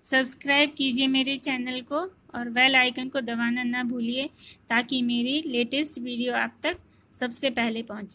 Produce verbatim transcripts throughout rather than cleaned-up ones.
Subscribe कीजिए मेरे channel को और बेल आइकन को दबाना ना भूलिए ताकि मेरी लेटेस्ट वीडियो आप तक सबसे पहले पहुंचे।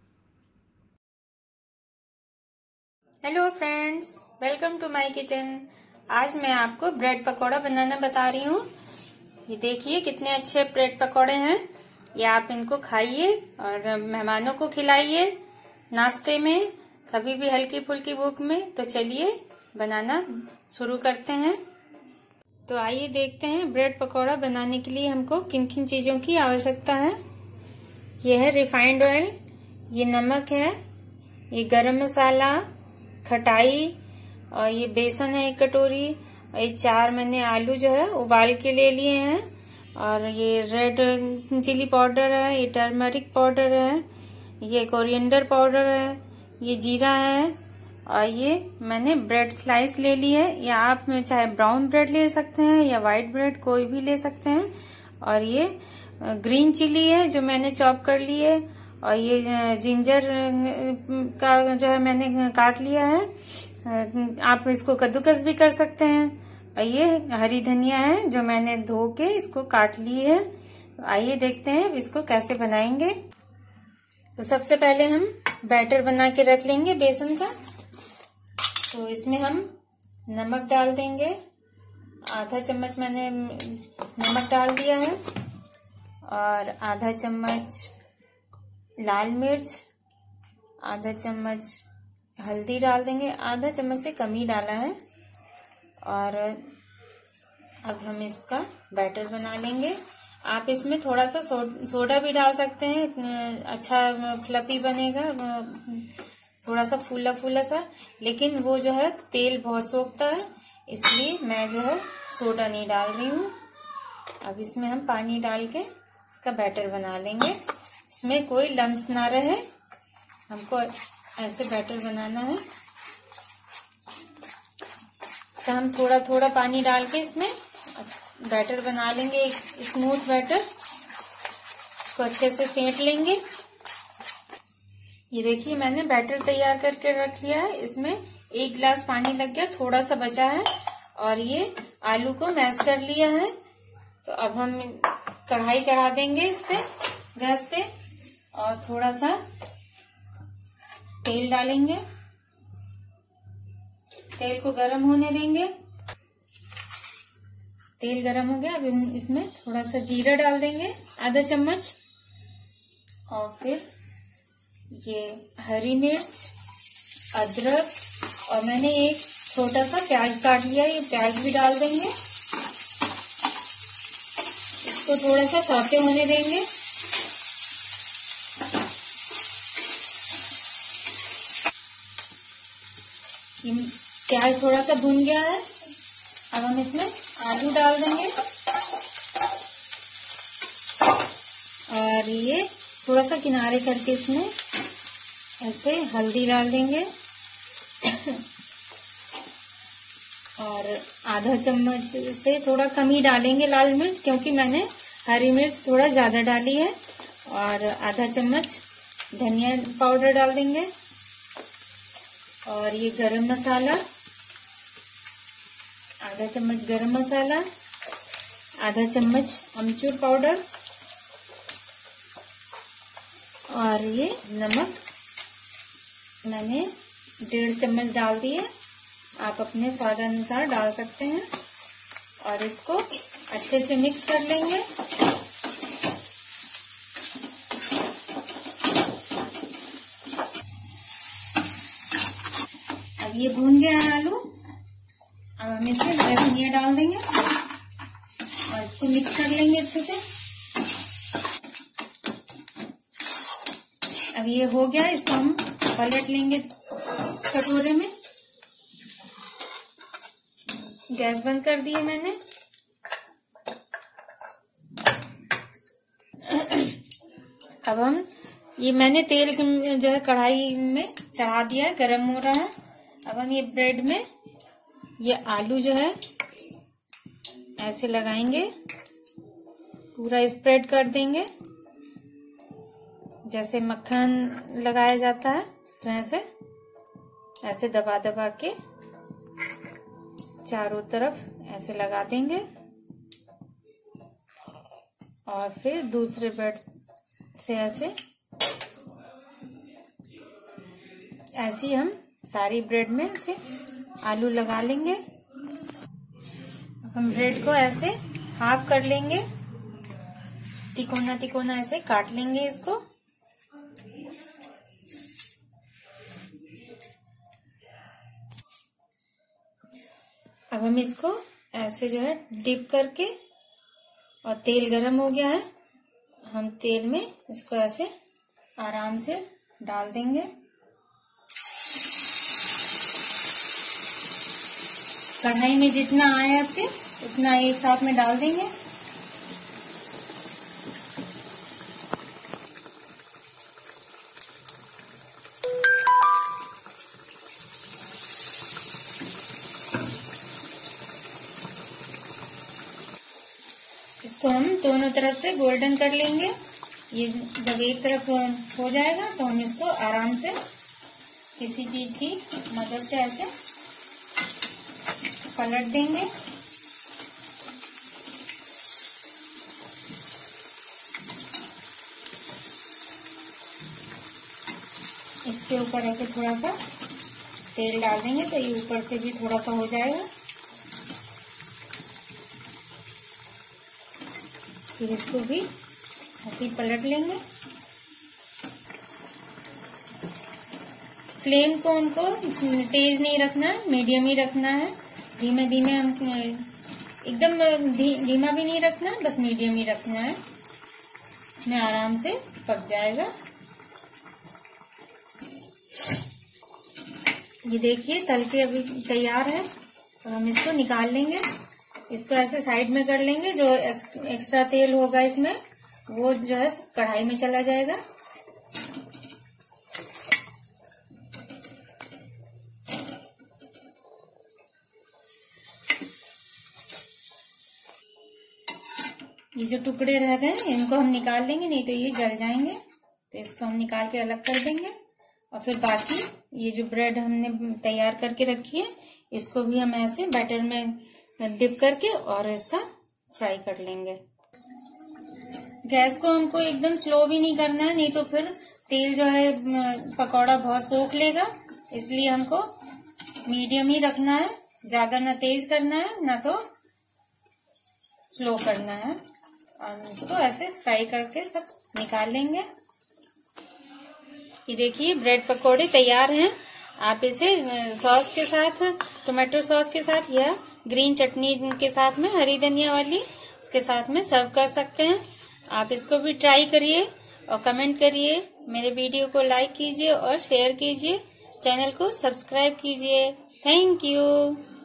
Hello friends, welcome to my kitchen. आज मैं आपको ब्रेड पकौड़ा बनाना बता रही हूँ। ये देखिए कितने अच्छे ब्रेड पकौड़े हैं। ये आप इनको खाइए और मेहमानों को खिलाइए नाश्ते में, कभी भी हल्की फुल्की भूख में। तो चलिए बनाना शुरू करते हैं। तो आइए देखते हैं ब्रेड पकौड़ा बनाने के लिए हमको किन किन चीजों की आवश्यकता है। यह है रिफाइंड ऑयल, ये नमक है, ये गरम मसाला, खटाई, और ये बेसन है एक कटोरी, और ये चार मैंने आलू जो है उबाल के ले लिए हैं, और ये रेड चिली पाउडर है, ये टर्मरिक पाउडर है, ये कोरिएंडर पाउडर है, ये जीरा है, और ये मैंने ब्रेड स्लाइस ले ली है। या आप चाहे ब्राउन ब्रेड ले सकते हैं या व्हाइट ब्रेड, कोई भी ले सकते हैं। और ये ग्रीन चिली है जो मैंने चॉप कर ली है, और ये जिंजर का जो है मैंने काट लिया है। आप इसको कद्दूकस भी कर सकते हैं। और ये हरी धनिया है जो मैंने धो के इसको काट ली है। तो आइए देखते हैं इसको कैसे बनाएंगे। तो सबसे पहले हम बैटर बना के रख लेंगे बेसन का। तो इसमें हम नमक डाल देंगे, आधा चम्मच मैंने नमक डाल दिया है, और आधा चम्मच लाल मिर्च, आधा चम्मच हल्दी डाल देंगे, आधा चम्मच से कम ही डाला है। और अब हम इसका बैटर बना लेंगे। आप इसमें थोड़ा सा सो, सोडा भी डाल सकते हैं, अच्छा फ्लफी बनेगा, थोड़ा सा फूला फूला सा। लेकिन वो जो है तेल बहुत सोखता है, इसलिए मैं जो है सोडा नहीं डाल रही हूँ। अब इसमें हम पानी डाल के इसका बैटर बना लेंगे। इसमें कोई लम्स ना रहे, हमको ऐसे बैटर बनाना है। इसका हम थोड़ा थोड़ा पानी डाल के इसमें बैटर बना लेंगे, एक स्मूथ बैटर। इसको अच्छे से फेंट लेंगे। ये देखिए मैंने बैटर तैयार करके रख लिया है। इसमें एक गिलास पानी लग गया, थोड़ा सा बचा है, और ये आलू को मैश कर लिया है। तो अब हम कढ़ाई चढ़ा देंगे इस पे, गैस पे, और थोड़ा सा तेल डालेंगे। तेल को गरम होने देंगे। तेल गरम हो गया। अब हम इसमें थोड़ा सा जीरा डाल देंगे, आधा चम्मच, और फिर ये हरी मिर्च, अदरक, और मैंने एक छोटा सा प्याज काट लिया, ये प्याज भी डाल देंगे। इसको थोड़ा सा सौते होने देंगे। प्याज थोड़ा सा भुन गया है। अब हम इसमें आलू डाल देंगे, और ये थोड़ा सा किनारे करके इसमें ऐसे हल्दी डाल देंगे, और आधा चम्मच से थोड़ा कम ही डालेंगे लाल मिर्च, क्योंकि मैंने हरी मिर्च थोड़ा ज्यादा डाली है। और आधा चम्मच धनिया पाउडर डाल देंगे, और ये गरम मसाला, आधा चम्मच गरम मसाला, आधा चम्मच अमचूर पाउडर, और ये नमक मैंने डेढ़ चम्मच डाल दिए। आप अपने स्वाद अनुसार डाल सकते हैं। और इसको अच्छे से मिक्स कर लेंगे। अब ये भून गया है आलू। अब हम इसमें हरा धनिया डाल देंगे और इसको मिक्स कर लेंगे अच्छे से। अब ये हो गया, इसको हम पलट लेंगे कटोरे में। गैस बंद कर दिए मैंने। अब हम ये मैंने तेल जो है कढ़ाई में चढ़ा दिया है, गरम हो रहा है। अब हम ये ब्रेड में ये आलू जो है ऐसे लगाएंगे, पूरा स्प्रेड कर देंगे, जैसे मक्खन लगाया जाता है उस तरह से ऐसे दबा दबा के चारों तरफ ऐसे लगा देंगे और फिर दूसरे ब्रेड से ऐसे ऐसे हम सारी ब्रेड में से आलू लगा लेंगे। हम ब्रेड को ऐसे हाफ कर लेंगे, तिकोना तिकोना ऐसे काट लेंगे इसको। अब हम इसको ऐसे जो है डिप करके, और तेल गरम हो गया है, हम तेल में इसको ऐसे आराम से डाल देंगे। कढ़ाई में जितना आए आपके उतना एक साथ में डाल देंगे। इसको हम दोनों तरफ से गोल्डन कर लेंगे। ये जब एक तरफ हो जाएगा तो हम इसको आराम से किसी चीज की मदद से ऐसे पलट देंगे। इसके ऊपर ऐसे थोड़ा सा तेल डाल देंगे तो ये ऊपर से भी थोड़ा सा हो जाएगा। फिर इसको भी ऐसे ही पलट लेंगे। फ्लेम को उनको तेज नहीं रखना है, मीडियम ही रखना है। धीमे धीमे हम एकदम धी, धीमा भी नहीं रखना, बस मीडियम ही रखना है। इसमें आराम से पक जाएगा। ये देखिए तल के अभी तैयार है। तो हम इसको निकाल लेंगे। इसको ऐसे साइड में कर लेंगे। जो एक्स्ट्रा तेल होगा इसमें वो जो है कढ़ाई में चला जाएगा। ये जो टुकड़े रह गए इनको हम निकाल लेंगे, नहीं तो ये जल जाएंगे। तो इसको हम निकाल के अलग कर देंगे। और फिर बाकी ये जो ब्रेड हमने तैयार करके रखी है इसको भी हम ऐसे बैटर में डिप करके और इसका फ्राई कर लेंगे। गैस को हमको एकदम स्लो भी नहीं करना है, नहीं तो फिर तेल जो है पकौड़ा बहुत सोख लेगा। इसलिए हमको मीडियम ही रखना है, ज्यादा ना तेज करना है ना तो स्लो करना है। और इसको ऐसे फ्राई करके सब निकाल लेंगे। ये देखिए ब्रेड पकौड़े तैयार हैं। आप इसे सॉस के साथ, टोमेटो सॉस के साथ या ग्रीन चटनी के साथ में, हरी धनिया वाली, उसके साथ में सर्व कर सकते हैं। आप इसको भी ट्राई करिए और कमेंट करिए। मेरे वीडियो को लाइक कीजिए और शेयर कीजिए। चैनल को सब्सक्राइब कीजिए। Thank you.